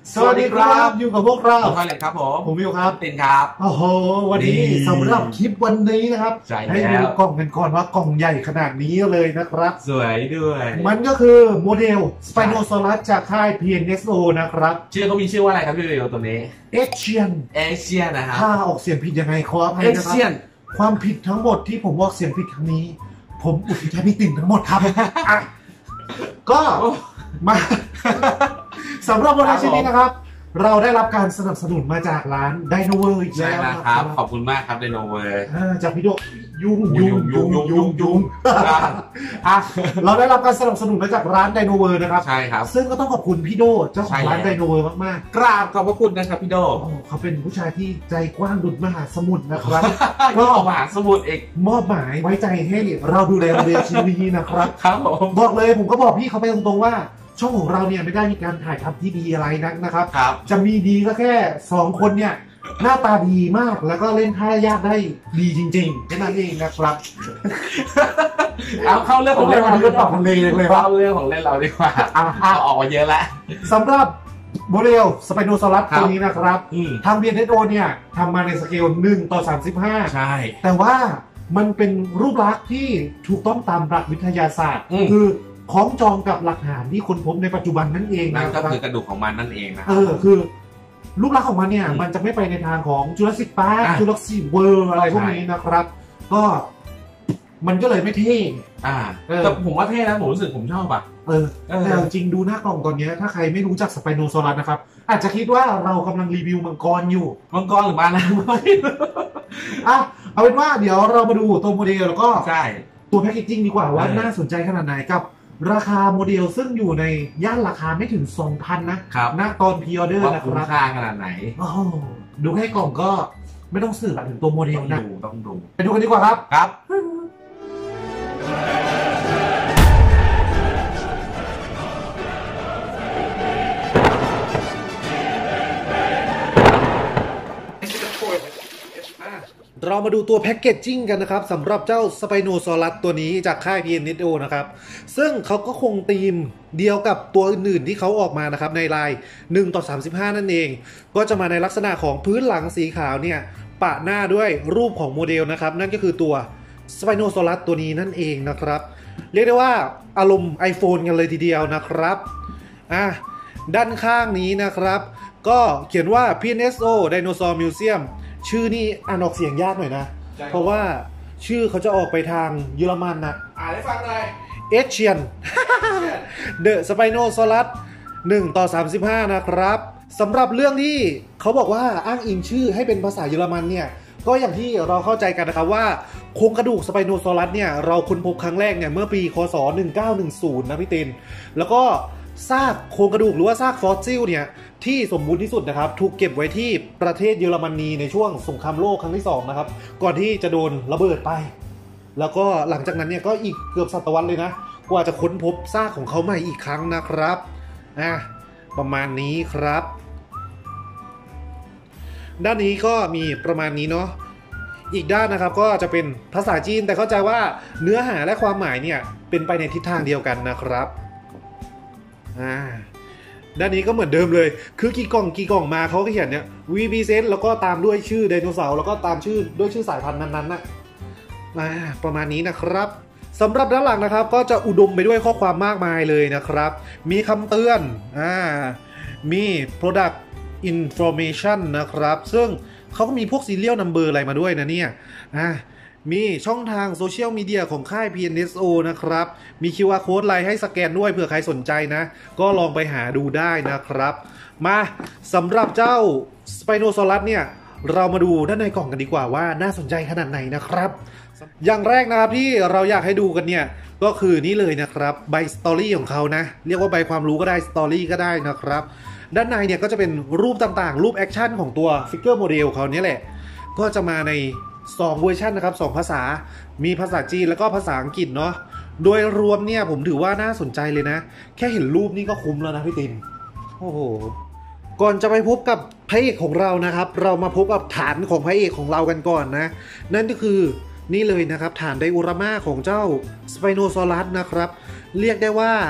สวัสดีครับอยู่กับพวกเราทอยเล็ตครับผมวิวครับตินครับโอ้โหวันนี้สำหรับคลิปวันนี้นะครับให้ดูกล่องกันก่อนว่ากล่องใหญ่ขนาดนี้เลยนะครับสวยด้วยมันก็คือโมเดล Spinosaurus จากค่าย PNSO นะครับชื่อเขามีชื่อว่าอะไรครับพี่วิวตัวนี้ Asian นะครับถ้าออกเสียงผิดยังไงขออภัยนะครับความผิดทั้งหมดที่ผมออกเสียงผิดครั้งนี้ผมอุทิศให้พี่ติ่นทั้งหมดครับก็มาสำหรับโมเดลชิ้นนี้นะครับเราได้รับการสนับสนุนมาจากร้านไดโนเวอร์อีกแล้วนะครับขอบคุณมากครับไดโนเวอร์จากพี่โดยุงเราได้รับการสนับสนุนมาจากร้านไดโนเวอร์นะครับใช่ครับซึ่งก็ต้องขอบคุณพี่โดเจ้าของร้านไดโนเวอร์มากๆกราบขอบพระคุณนะครับพี่โดเขาเป็นผู้ชายที่ใจกว้างดุจมหาสมุทรนะครับก็มหาสมุทรเอกมอบหมายไว้ใจให้เราดูแลโมเดลชิ้นนี้นะครับครับผมบอกเลยผมก็บอกพี่เขาไปตรงๆว่าช่องของเราเนี่ยไม่ได้มีการถ่ายทำที่ดีอะไรนักนะครับจะมีดีก็แค่2คนเนี่ยหน้าตาดีมากแล้วก็เล่นท่ายากได้ดีจริงๆแค่นั้นเองนะครับเอาเข้าเรื่องของเล่นเราต่อกันเลยเข้าเรื่องของเล่นเราดีกว่าเอาออกมาเยอะแล้วสำหรับโมเดลสไปโนซอรัสตัวนี้นะครับทาง PNSO เนี่ยทำมาในสเกล1:35 ใช่แต่ว่ามันเป็นรูปลักษณ์ที่ถูกต้องตามหลักวิทยาศาสตร์คือคล้องจองกับหลักฐานที่ค้นพบในปัจจุบันนั่นเองนะก็คือกระดูกของมันนั่นเองนะคือรูปลักษณ์ของมันเนี่ยมันจะไม่ไปในทางของจูราสสิคพาร์คจูราสสิคเวิลด์อะไรพวกนี้นะครับก็มันก็เลยไม่เท่แต่ผมว่าเท่นะผมรู้สึกผมชอบแต่จริงดูหน้ากล่องตอนนี้ถ้าใครไม่รู้จักสไปโนซอรัสนะครับอาจจะคิดว่าเรากำลังรีวิวมังกรอยู่มังกรหรือมานะเอาเป็นว่าเดี๋ยวเรามาดูตัวโมเดลแล้วก็ตัวแพคเกจจิ้งดีกว่าว่าน่าสนใจขนาดไหนกับราคาโมเดลซึ่งอยู่ในย่านราคาไม่ถึง 2,000 นะณตอนพรีออเดอร์นะครับค่าขนาดไหนดูให้กล่องก็ไม่ต้องสื่อถึงตัวโมเดลนะต้องดูไปดูกันดีกว่าครับเรามาดูตัวแพ็กเกจจิ้งกันนะครับสำหรับเจ้าสไปโนซอรัสตัวนี้จากค่าย PNSO นะครับซึ่งเขาก็คงธีมเดียวกับตัวอื่นๆที่เขาออกมานะครับในลาย1:35นั่นเองก็จะมาในลักษณะของพื้นหลังสีขาวเนี่ยปะหน้าด้วยรูปของโมเดลนะครับนั่นก็คือตัวสไปโนซอรัสตัวนี้นั่นเองนะครับเรียกได้ว่าอารมณ์ iPhone กันเลยทีเดียวนะครับด้านข้างนี้นะครับก็เขียนว่า PNSO Dinosaur Museumชื่อนี่อ่านออกเสียงยากหน่อยนะเพราะว่าชื่อเขาจะออกไปทางเยอรมันนะให้ฟังหน่อย Asian The Spinosaurus 1:35นะครับสำหรับเรื่องที่เขาบอกว่าอ้างอิงชื่อให้เป็นภาษาเยอรมันเนี่ยก็อย่างที่เราเข้าใจกันนะครับว่าโครงกระดูกสไปโนซอรัสเนี่ยเราค้นพบครั้งแรกเนี่ยเมื่อปีคศ1910นะพี่ตินแล้วก็ซากโครงกระดูกหรือว่าซากฟอสซิลเนี่ยที่สมบูรณ์ที่สุดนะครับถูกเก็บไว้ที่ประเทศเยอรมนีในช่วงสงครามโลกครั้งที่2นะครับก่อนที่จะโดนระเบิดไปแล้วก็หลังจากนั้นเนี่ยก็อีกเกือบศตวรรษเลยนะกว่าจะค้นพบซากของเขาใหม่อีกครั้งนะครับประมาณนี้ครับด้านนี้ก็มีประมาณนี้เนาะอีกด้านนะครับก็จะเป็นภาษาจีนแต่เข้าใจว่าเนื้อหาและความหมายเนี่ยเป็นไปในทิศทางเดียวกันนะครับด้านนี้ก็เหมือนเดิมเลยคือกี่กล่องมาเขาก็เขียนเนี่ย VPSense แล้วก็ตามด้วยชื่อไดโนเสาร์แล้วก็ตามชื่อด้วยชื่อสายพันธุ์นั้นๆนะประมาณนี้นะครับสำหรับด้านหลังนะครับก็จะอุดมไปด้วยข้อความมากมายเลยนะครับมีคำเตือนมี product information นะครับซึ่งเขาก็มีพวก serial number อะไรมาด้วยนะเนี่ยมีช่องทางโซเชียลมีเดียของค่าย PNSO นะครับมี QR Code ไลน์ให้สแกนด้วยเผื่อใครสนใจนะก็ลองไปหาดูได้นะครับมาสำหรับเจ้า Spinosaurus เนี่ยเรามาดูด้านในกล่องกันดีกว่าว่าน่าสนใจขนาดไหนนะครับอย่างแรกนะครับที่เราอยากให้ดูกันเนี่ยก็คือนี่เลยนะครับใบสตอรี่ของเขานะเรียกว่าใบความรู้ก็ได้สตอรี่ก็ได้นะครับด้านในเนี่ยก็จะเป็นรูปต่างๆรูปแอคชั่นของตัวฟิกเกอร์โมเดลเขาเนี่ยแหละก็จะมาใน2เวอร์ชันนะครับ2ภาษามีภาษาจีนแล้วก็ภาษาอังกฤษเนาะโดยรวมเนี่ยผมถือว่าน่าสนใจเลยนะแค่เห็นรูปนี่ก็คุ้มแล้วนะพี่ตินโอ้โหก่อนจะไปพบกับพระเอกของเรานะครับเรามาพบกับฐานของพระเอกของเรากันก่อนนะนั่นก็คือนี่เลยนะครับฐานไดโอรามาของเจ้าสไปโนซอรัสนะครับเรียกได้ว่า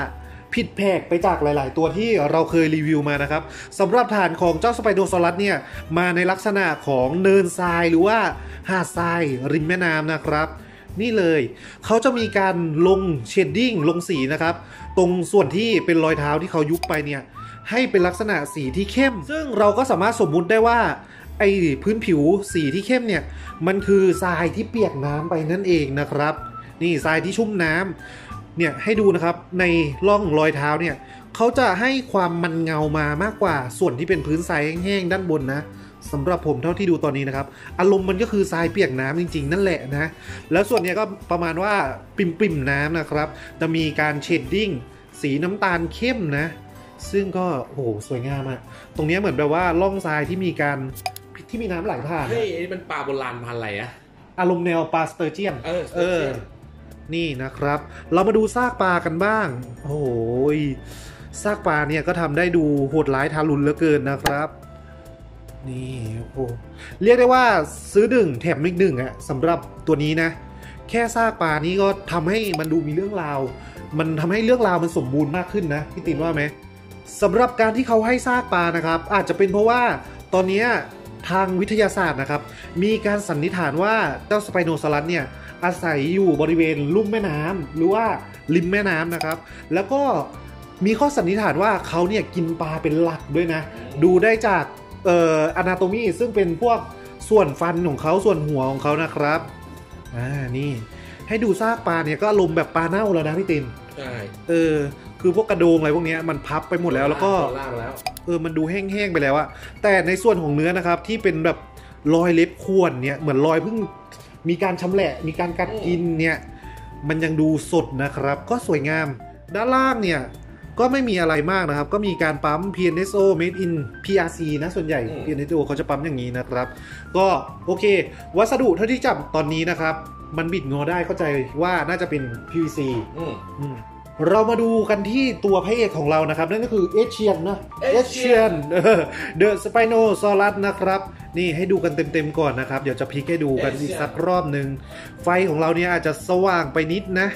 ผิดแผกไปจากหลาย ๆ ตัวที่เราเคยรีวิวมานะครับสำหรับฐานของเจ้าสไปโนซอรัสเนี่ยมาในลักษณะของเนินทรายหรือว่าหาดทรายริมแม่น้ำนะครับนี่เลยเขาจะมีการลงเชดดิ้งลงสีนะครับตรงส่วนที่เป็นรอยเท้าที่เขายุบไปเนี่ยให้เป็นลักษณะสีที่เข้มซึ่งเราก็สามารถสมมุติได้ว่าไอ้พื้นผิวสีที่เข้มเนี่ยมันคือทรายที่เปียกน้ำไปนั่นเองนะครับนี่ทรายที่ชุ่มน้ำเนี่ยให้ดูนะครับในร่องรอยเท้าเนี่ยเขาจะให้ความมันเงามามากกว่าส่วนที่เป็นพื้นทรายแห้งๆด้านบนนะสำหรับผมเท่าที่ดูตอนนี้นะครับอารมณ์มันก็คือทรายเปียกน้ำจริงๆนั่นแหละนะแล้วส่วนนี้ก็ประมาณว่าปิ่มๆน้ำนะครับจะมีการเชดดิ้งสีน้ำตาลเข้มนะซึ่งก็โอ้โหสวยงามอะตรงนี้เหมือนแบบว่าร่องทรายที่มีการที่มีน้ำไหลผ่านเฮ้ยนี่มันปลาโบราณพันธุ์อะไรอะอารมณ์แนวปลาสเตอร์เจียนนี่นะครับเรามาดูซากปลากันบ้างโอ้โหซากปลาเนี่ยก็ทำได้ดูโหดร้ายทารุณเหลือเกินนะครับนี่โอ้เรียกได้ว่าซื้อหนึ่งแถมอีกหนึ่งอะสำหรับตัวนี้นะแค่ซากปลานี้ก็ทำให้มันดูมีเรื่องราวมันทำให้เรื่องราวมันสมบูรณ์มากขึ้นนะพี่ตินว่าไหมสำหรับการที่เขาให้ซากปลานะครับอาจจะเป็นเพราะว่าตอนนี้ทางวิทยาศาสตร์นะครับมีการสันนิษฐานว่าเจ้าสไปโนซอรัสเนี่ยอาศัยอยู่บริเวณลุ่มแม่น้ำหรือว่าริมแม่น้ำนะครับแล้วก็มีข้อสันนิษฐานว่าเขาเนี่ยกินปลาเป็นหลักด้วยนะดูได้จากanatomy ซึ่งเป็นพวกส่วนฟันของเขาส่วนหัวของเขานะครับนี่ให้ดูซากปลาเนี่ยก็อารมณ์แบบปลาเน่าแล้วนะพี่ตินใช่คือพวกกระโดงอะไรพวกนี้มันพับไปหมดแล้วแล้วก็มันดูแห้งๆไปแล้วอะแต่ในส่วนของเนื้อนะครับที่เป็นแบบรอยเล็บข่วนเนี่ยเหมือนรอยเพิ่งมีการชำแหละมีการกัดกินเนี่ยมันยังดูสดนะครับก็สวยงามด้านล่างเนี่ยก็ไม่มีอะไรมากนะครับก็มีการปั๊ม PNSO Made in PRC นะส่วนใหญ่ PNSO เขาจะปั๊มอย่างนี้นะครับก็โอเควัสดุเท่าที่จับตอนนี้นะครับมันบิดงอได้เข้าใจว่าน่าจะเป็น PVC เรามาดูกันที่ตัวพระเอกของเรานะครับนั่นก็คือเอเชียนนะเอเชียนเดอะสไปโนซอรัสนะครับนี่ให้ดูกันเต็มๆก่อนนะครับเดี๋ยวจะพลิกให้ดูกันอีกสักรอบหนึ่งไฟของเราเนี่ยอาจจะสว่างไปนิดนะ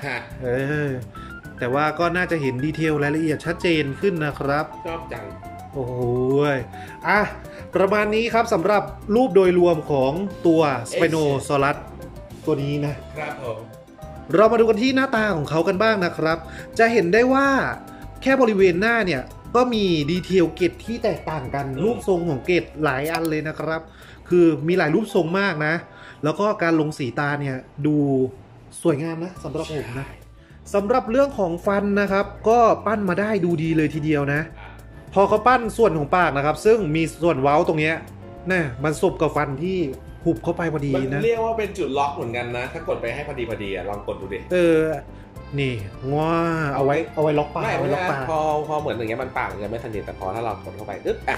แต่ว่าก็น่าจะเห็นดีเทลรายละเอียดชัดเจนขึ้นนะครับชอบจังโอ้โหประมาณนี้ครับสำหรับรูปโดยรวมของตัวสไปโนซอรัสตัวนี้นะครับผมเรามาดูกันที่หน้าตาของเขากันบ้างนะครับจะเห็นได้ว่าแค่บริเวณหน้าเนี่ยก็มีดีเทลเกล็ดที่แตกต่างกันรูปทรงของเกล็ดหลายอันเลยนะครับคือมีหลายรูปทรงมากนะแล้วก็การลงสีตาเนี่ยดูสวยงามนะสำหรับผมนะสำหรับเรื่องของฟันนะครับก็ปั้นมาได้ดูดีเลยทีเดียวนะพอเขาปั้นส่วนของปากนะครับซึ่งมีส่วนเว้าตรงนี้นะมันสบกับฟันที่หุบเข้าไปพอดีนะมันเรียกว่าเป็นจุดล็อกเหมือนกันนะถ้ากดไปให้พอดีลองกดดูดินี่ง้อเอาไว้ล็อกปากไม่ล็อกปากพอเหมือนอย่างเงี้ยมันปากจะไม่สนิทแต่พอถ้าเรากดเข้าไป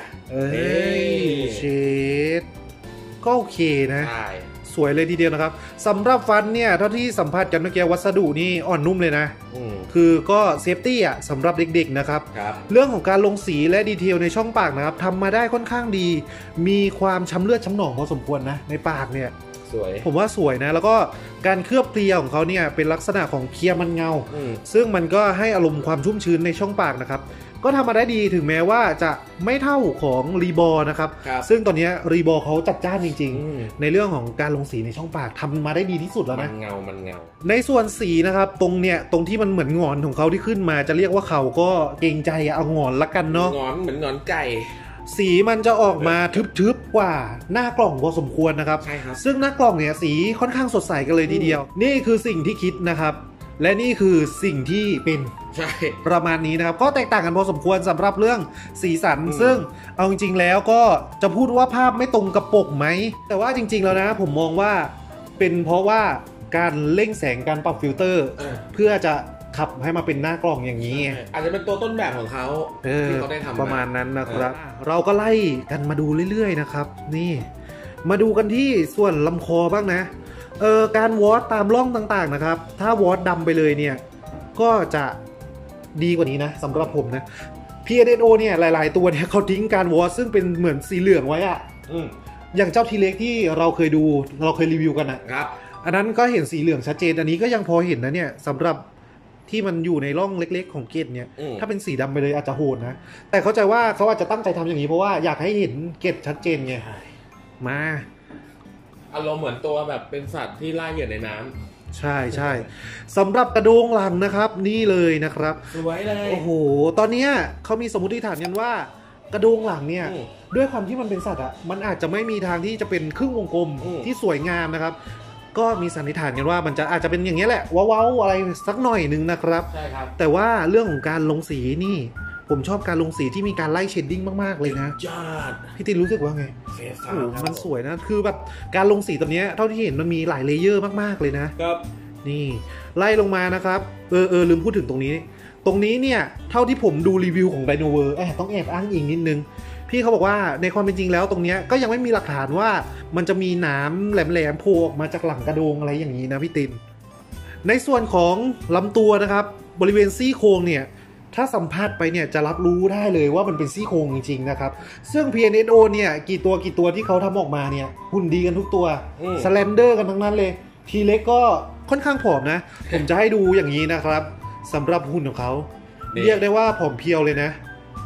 เชดก็โอเคนะสวยเลยทีเดียวนะครับสำหรับฟันเนี่ยเท่าที่สัมผัสกันเมื่อกี้วัสดุนี่อ่อนนุ่มเลยนะคือก็เซฟตี้อ่ะสำหรับเด็กๆนะครับเรื่องของการลงสีและดีเทลในช่องปากนะครับทำมาได้ค่อนข้างดีมีความช้ำเลือดช้ำหนองพอสมควรนะในปากเนี่ยสวยผมว่าสวยนะแล้วก็การเคลือบเคลียร์ของเขาเนี่ยเป็นลักษณะของเคลียร์มันเงาซึ่งมันก็ให้อารมณ์ความชุ่มชื้นในช่องปากนะครับก็ทำมาได้ดีถึงแม้ว่าจะไม่เท่าของรีบอร์นะครับซึ่งตอนนี้รีบอร์เขาจัดจ้านจริงๆในเรื่องของการลงสีในช่องปากทำมาได้ดีที่สุดแล้วนะมันเงาในส่วนสีนะครับตรงที่มันเหมือนงอนของเขาที่ขึ้นมาจะเรียกว่าเขาก็เกรงใจเอางอนละกันเนาะงอนเหมือนงอนไก่สีมันจะออกมาทึบๆกว่าหน้ากล่องพอสมควรนะครับใช่ครับซึ่งหน้ากล่องเนี่ยสีค่อนข้างสดใสกันเลยทีเดียวนี่คือสิ่งที่คิดนะครับและนี่คือสิ่งที่เป็นประมาณนี้นะครับก็แตกต่างกันพอสมควรสำหรับเรื่องสีสันซึ่งเอาจริงๆแล้วก็จะพูดว่าภาพไม่ตรงกับปกไหมแต่ว่าจริงๆแล้วนะผมมองว่าเป็นเพราะว่าการเร่งแสงการปรับฟิลเตอร์เพื่อจะขับให้มาเป็นหน้ากล่องอย่างนี้อาจจะเป็นตัวต้นแบบของเขาที่เขาได้ทำประมาณนั้นนะครับเราก็ไล่กันมาดูเรื่อยๆนะครับนี่มาดูกันที่ส่วนลำคอบ้างนะการวอชตามร่องต่างๆนะครับถ้าวอชดำไปเลยเนี่ยก็จะดีกว่านี้นะสำหรับผมนะ PNSO เนี่ยหลายๆตัวเนี่ยเขาทิ้งการวอชซึ่งเป็นเหมือนสีเหลืองไว้อะอย่างเจ้าทีเล็กที่เราเคยดูเราเคยรีวิวกันนะครับอันนั้นก็เห็นสีเหลืองชัดเจนอันนี้ก็ยังพอเห็นนะเนี่ยสำหรับที่มันอยู่ในร่องเล็กๆของเกตเนี่ยอืมถ้าเป็นสีดำไปเลยอาจจะโหดนะแต่เข้าใจว่าเขาอาจจะตั้งใจทำอย่างนี้เพราะว่าอยากให้เห็นเกตชัดเจนไงมาอารมณ์เหมือนตัวแบบเป็นสัตว์ที่ล่าเหยื่อในน้ำใช่ใช่สำหรับกระโดงหลังนะครับนี่เลยนะครับสวยเลยโอ้โหตอนเนี้ยเขามีสมมติฐานกันว่ากระโดงหลังเนี่ยอืมด้วยความที่มันเป็นสัตว์อ่ะมันอาจจะไม่มีทางที่จะเป็นครึ่งวงกลมอืมที่สวยงามนะครับ ก็มีสันนิษฐานกันว่ามันจะอาจจะเป็นอย่างนี้ยแหละว้าวๆอะไรสักหน่อยหนึ่งนะครับใช่ครับแต่ว่าเรื่องของการลงสีนี่ ผมชอบการลงสีที่มีการไล่เชดดิ้งมากๆเลยนะยอดพี่ตินรู้สึกว่าไงเฟสโอ้โหมันสวยนะคือแบบการลงสีตัวเนี้ยเท่าที่เห็นมันมีหลายเลเยอร์มากๆเลยนะครับนี่ไล่ลงมานะครับลืมพูดถึงตรงนี้เนี่ยเท่าที่ผมดูรีวิวของ Dinover ต้องแอบอ้างอิงนิดนึงพี่เขาบอกว่าในความเป็นจริงแล้วตรงเนี้ยก็ยังไม่มีหลักฐานว่ามันจะมีหนามแหลมๆโผล่ออกมาจากหลังกระโดงอะไรอย่างนี้นะพี่ตินในส่วนของลำตัวนะครับบริเวณซี่โครงเนี่ยถ้าสัมผัสไปเนี่ยจะรับรู้ได้เลยว่ามันเป็นซี่โครงจริงๆนะครับซึ่ง PNSO เนี่ยกี่ตัวที่เขาทำออกมาเนี่ยหุ่นดีกันทุกตัวสแลนเดอร์กันทั้งนั้นเลยทีเล็กก็ค่อนข้างผอมนะ ผมจะให้ดูอย่างนี้นะครับสำหรับหุ่นของเขาเรียกได้ว่าผอมเพรียวเลยนะ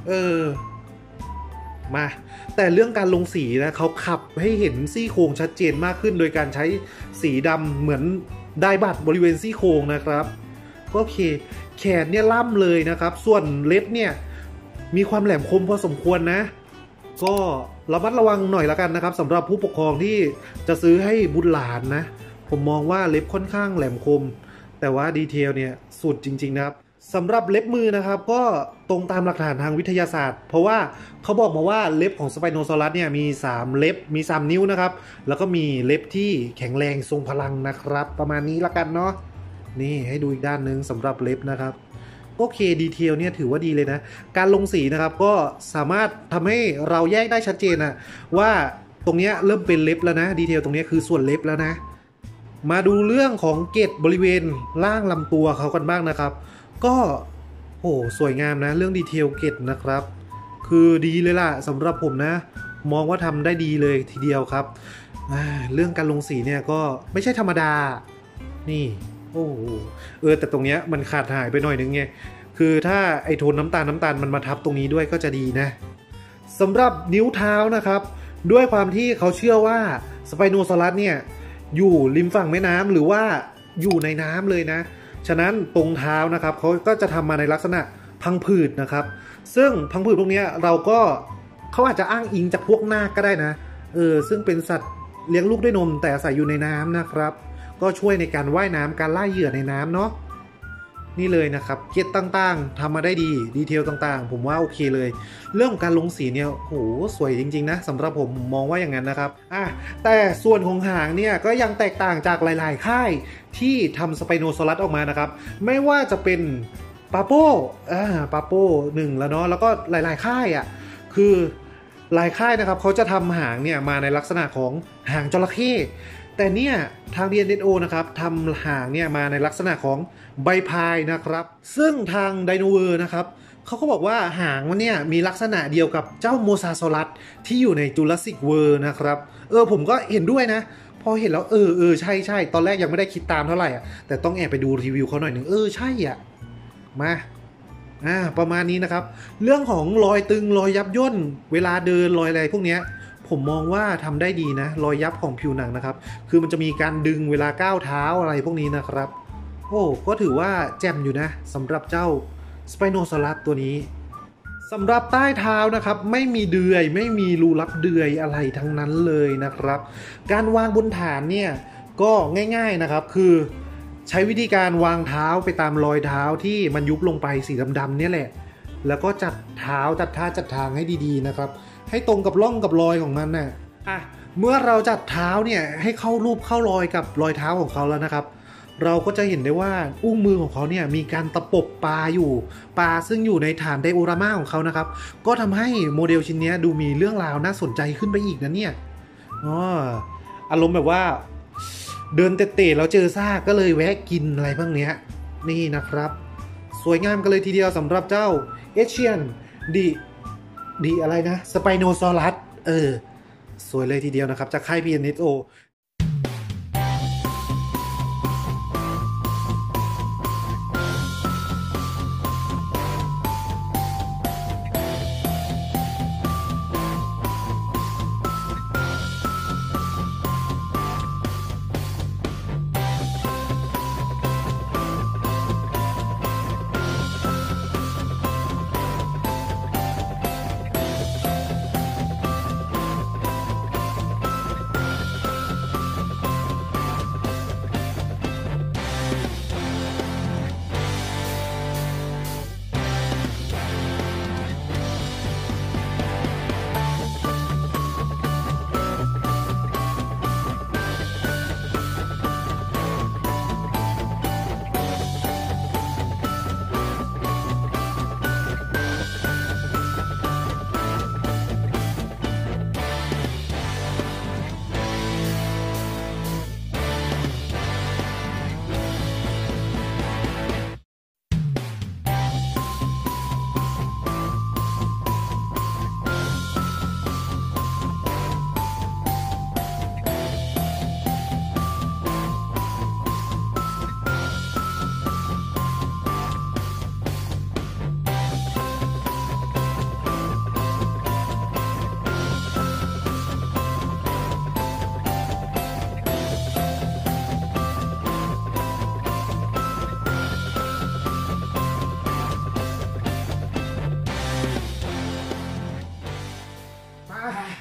มาแต่เรื่องการลงสีนะเขาขับให้เห็นซี่โครงชัดเจนมากขึ้นโดยการใช้สีดำเหมือนได้บัตรบริเวณซี่โครงนะครับก็โอเคแขนเนี่ยล่ำเลยนะครับส่วนเล็บเนี่ยมีความแหลมคมพอสมควรนะก็ระมัดระวังหน่อยละกันนะครับสำหรับผู้ปกครองที่จะซื้อให้บุตรหลานนะผมมองว่าเล็บค่อนข้างแหลมคมแต่ว่าดีเทลเนี่ยสุดจริงๆนะครับสำหรับเล็บมือนะครับก็ตรงตามหลักฐานทางวิทยาศาสตร์เพราะว่าเขาบอกมาว่าเล็บของสไปโนซอรัสเนี่ยมี3เล็บมี3นิ้วนะครับแล้วก็มีเล็บที่แข็งแรงทรงพลังนะครับประมาณนี้ละกันเนาะนี่ให้ดูอีกด้านนึงสำหรับเล็บนะครับโอเคดีเทลเนี่ยถือว่าดีเลยนะการลงสีนะครับก็สามารถทำให้เราแยกได้ชัดเจนนะว่าตรงเนี้ยเริ่มเป็นเล็บแล้วนะดีเทลตรงเนี้ยคือส่วนเล็บแล้วนะมาดูเรื่องของเกล็ดบริเวณล่างลำตัวเขากันบ้างนะครับก็โอ้สวยงามนะเรื่องดีเทลเกล็ดนะครับคือดีเลยล่ะสำหรับผมนะมองว่าทำได้ดีเลยทีเดียวครับเรื่องการลงสีเนี่ยก็ไม่ใช่ธรรมดานี่โอ้แต่ตรงเนี้ยมันขาดหายไปหน่อยนึงไงคือถ้าไอโทนน้ำตาลมันมาทับตรงนี้ด้วยก็จะดีนะสำหรับนิ้วเท้านะครับด้วยความที่เขาเชื่อว่าสไปโนซอรัสเนี่ยอยู่ริมฝั่งแม่น้ำหรือว่าอยู่ในน้ำเลยนะฉะนั้นตรงเท้านะครับเขาก็จะทำมาในลักษณะพังผืดนะครับซึ่งพังผืดพวกนี้เราก็เขาอาจจะอ้างอิงจากพวกนาคก็ได้นะซึ่งเป็นสัตว์เลี้ยงลูกด้วยนมแต่อาศัยอยู่ในน้ำนะครับก็ช่วยในการว่ายน้ำการล่าเหยื่อในน้ำเนาะนี่เลยนะครับเกล็ดต่างๆทำมาได้ดีดีเทลต่างๆผมว่าโอเคเลยเรื่องของการลงสีเนี่ยโหสวยจริงๆนะสำหรับผมมองว่าอย่างนั้นนะครับแต่ส่วนของหางเนี่ยก็ยังแตกต่างจากหลายๆค่ายที่ทำสไปโนซอรัสออกมานะครับไม่ว่าจะเป็นปาโป้หนึ่งแล้วเนาะแล้วก็หลายๆค่ายคือหลายค่ายนะครับเขาจะทำหางเนี่ยมาในลักษณะของหางจระเข้แต่เนี่ยทาง DNSO นะครับทำหางเนี่ยมาในลักษณะของใบพายนะครับซึ่งทาง Dinover นะครับเขาก็บอกว่าหางมันเนี่ยมีลักษณะเดียวกับเจ้าโมซาซอรัสที่อยู่ใน Jurassic World นะครับผมก็เห็นด้วยนะพอเห็นแล้วใช่ตอนแรกยังไม่ได้คิดตามเท่าไหร่แต่ต้องแอบไปดูรีวิวเขาหน่อยหนึ่งใช่มาประมาณนี้นะครับเรื่องของรอยตึงรอยยับย่นเวลาเดินรอยอะไรพวกเนี้ยผมมองว่าทำได้ดีนะรอยยับของผิวหนังนะครับคือมันจะมีการดึงเวลาก้าวเท้าอะไรพวกนี้นะครับก็ถือว่าแจ่มอยู่นะสำหรับเจ้าสไปโนซอรัสตัวนี้สำหรับใต้เท้านะครับไม่มีเดือยไม่มีรูรับเดือยอะไรทั้งนั้นเลยนะครับการวางบนฐานเนี่ยก็ง่ายๆนะครับคือใช้วิธีการวางเท้าไปตามรอยเท้าที่มันยุบลงไปสีดำๆเนี่ยแหละแล้วก็จัดเท้าจัดท่าจัดทางให้ดีๆนะครับให้ตรงกับร่องกับรอยของมันน่ะเมื่อเราจัดเท้าเนี่ยให้เข้ารูปเข้ารอยกับรอยเท้าของเขาแล้วนะครับเราก็จะเห็นได้ว่าอุ้งมือของเขาเนี่ยมีการตะปบปลาอยู่ปลาซึ่งอยู่ในฐานไดโอรามาของเขานะครับก็ทำให้โมเดลชิ้นนี้ดูมีเรื่องราวน่าสนใจขึ้นไปอีกนะเนี่ยอารมณ์แบบว่าเดินเตะๆแล้วเจอซากก็เลยแวะกินอะไรบ้างเนี้ยนี่นะครับสวยงามกันเลยทีเดียวสำหรับเจ้าเอเชียนดีอะไรนะสไปโนซอรัสสวยเลยทีเดียวนะครับจากค่าย PNSO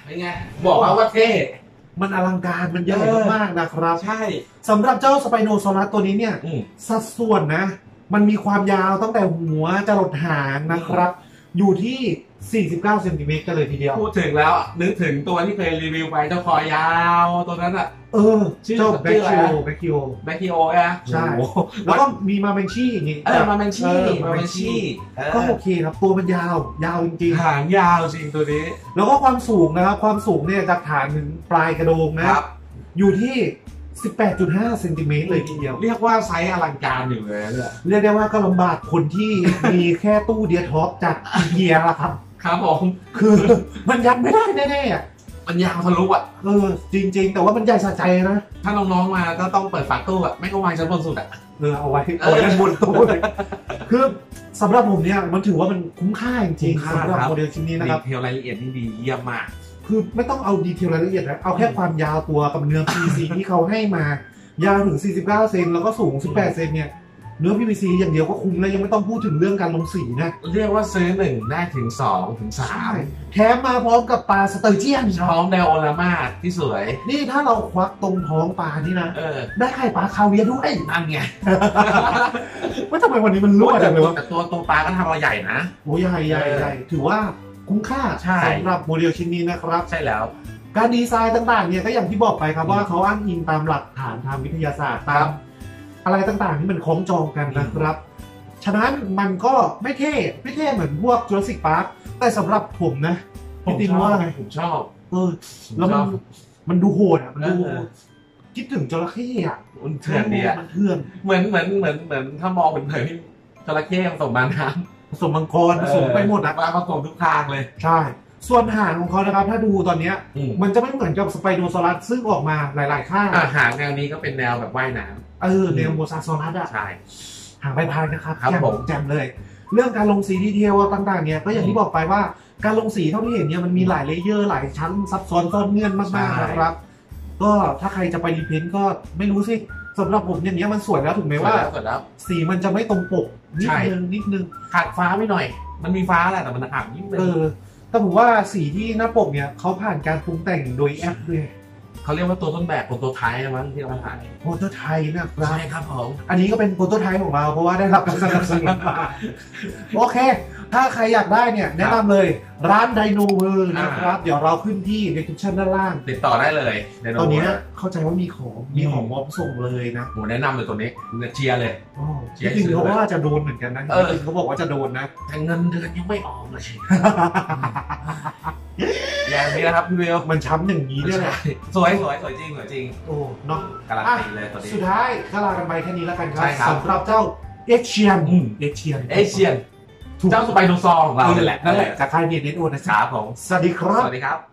เป็นไงบอกว่าเท่มันอลังการมันใหญ่มากๆนะครับใช่สำหรับเจ้าสไปโนซอรัสตัวนี้เนี่ยสัดส่วนนะ มันมีความยาวตั้งแต่หัวจรดหางนะครับ อยู่ที่ 49 เซนติเมตรกันเลยทีเดียวพูดถึงแล้วนึกถึงตัวที่เคยรีวิวไปเจ้าคอยาวตัวนั้นอ่ะเจ้าแบคคิโอแบ็คทีโออ่ะใช่แล้วก็มีมาเมนชี่นี่มาเมนชี่ก็โอเคครับตัวมันยาวจริงๆหางยาวจริงตัวนี้แล้วก็ความสูงนะครับความสูงเนี่ยจากฐานถึงปลายกระโดงนะอยู่ที่ 18.5 เซนติเมตรเลยทีเดียวเรียกว่าไซส์อลังการอยู่เลยเนี่ยเรียกได้ว่าก็ลำบากคนที่มีแค่ตู้เดียท็อปจากเกียร์ละครับครับผมคือมันยัดไม่ได้แน่ๆมันยาวทะลุอ่ะจริงๆแต่ว่ามันใหญ่สะใจนะถ้าน้องๆมาก็ต้องเปิดฝาตู้อ่ะไม่ก็วางชั้นบนสุดอ่ะเอาไว้ด้านบนตู้คือสำหรับผมเนี่ยมันถือว่ามันคุ้มค่าจริงๆสำหรับโมเดลชิ้นนี้นะครับดีเทลรายละเอียดนี่ดีเยี่ยมมากคือไม่ต้องเอาดีเทลรายละเอียดนะเอาแค่ความยาวตัวกับเนื้อ PVC ที่เขาให้มายาวถึง49เซนแล้วก็สูง18เซนเนี่ยเนื้อ PVC อย่างเดียวก็คุ้มแล้วยังไม่ต้องพูดถึงเรื่องการลงสีนะเรียกว่าซื้อ1ได้ถึง2ถึง3 แถมมาพร้อมกับปลาสเตอร์เจียนพร้อมไดโอรามาที่สวยนี่ถ้าเราควักตรงท้องปลานี่นะได้ไข่ปลาคาเวียร์ด้วยนั่นไงว่าทำไมวันนี้มันรั่วจังเลยวะแต่ตัวปลาก็ทำมาใหญ่นะโอ้ใหญ่ถือว่าคุ้มค่าสำหรับโมเดลชิ้นนี้นะครับใช่แล้วการดีไซน์ต่างๆเนี่ยก็อย่างที่บอกไปครับว่าเขาอ้างอิงตามหลักฐานทางวิทยาศาสตร์ตามอะไรต่างๆที่มันคล้องจองกันนะครับฉะนั้นมันก็ไม่เท่เหมือนพวกจูราสสิคพาร์คแต่สำหรับผมนะพี่ตินว่าไงผมชอบแล้วมันดูโหดอ่ะมันดูคิดถึงจระเข้อ่ะมันเถื่อนดีอ่ะมันเถื่อนเหมือนถ้ามองเผินๆจระเข้ผสมน้ำผสมมังกรผสมไปหมดนะผสมทุกทางเลยใช่ส่วนหางของเขานะครับถ้าดูตอนนี้มันจะไม่เหมือนกับสไปโนซอรัสซึ่งออกมาหลายๆข้างหางแนวนี้ก็เป็นแนวแบบว่ายน้ำแนวโมซาซอรัสอ่ะใช่หางใบพายนะครับแจ่มเลยเรื่องการลงสีดีเทลต่างๆเนี่ยก็อย่างที่บอกไปว่าการลงสีเท่าที่เห็นเนี่ยมันมีหลายเลเยอร์หลายชั้นซับซ้อนซ่อนเงื่อนมากๆนะครับก็ถ้าใครจะไปรีเพนต์ก็ไม่รู้สิสำหรับผมอย่างนี้มันสวยแล้วถูกไหมว่าสีมันจะไม่ตรงปกนิดนึงขาดฟ้าไม่หน่อยมันมีฟ้าแหละแต่มันขาดนิดนึงแต่ผมว่าสีที่หน้าปกเนี่ยเขาผ่านการปรุงแต่งโดยแอปเลยเขาเรียกว่าตัวต้นแบบตัวไทยมั้งที่เราถ่ายโปรโตไทป์นะใช่ครับผมอันนี้ก็เป็นโปรโตไทป์ของเราเพราะว่าได้รับการสนับสนุนมาโอเคถ้าใครอยากได้เนี่ยแนะนำเลยร้านไดโนเวอร์นะครับเดี๋ยวเราขึ้นที่ในทุกชั้นด้านล่างติดต่อได้เลยตอนนี้เข้าใจว่ามีของมอบส่งเลยนะผมแนะนำเลยตัวนี้เชียร์เลยจริงๆเขาว่าจะโดนเหมือนกันนะเขาบอกว่าจะโดนนะแต่เงินเดือนยังไม่ออกเลยอย่างนี้นะครับพี่เบลมันช้ำอย่างนี้ด้วยแหละสวยจริงโอ้เนาะการันตีเลยตัวนี้สุดท้ายก็ลากันไปแค่นี้แล้วกันครับสำหรับเจ้าเอเชียนเจ้าสไปโนซอร์ของเรานั่นแหละจากค่ายเน็ตโอนะครับผมสวัสดีครับ